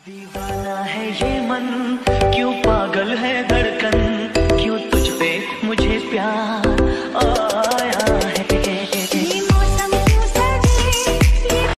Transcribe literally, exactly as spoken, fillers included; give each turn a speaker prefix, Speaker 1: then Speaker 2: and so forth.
Speaker 1: दीवाना है ये मन, क्यों पागल है धड़कन, क्यों तुझ पे मुझे प्यार।